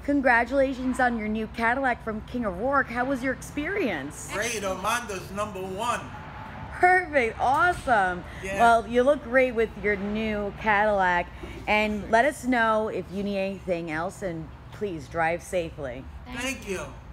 congratulations on your new Cadillac from King O'Rourke. How was your experience? Great, Armando's #1. Perfect, awesome. Yeah. Well, you look great with your new Cadillac, and let us know if you need anything else, and please drive safely. Thank you.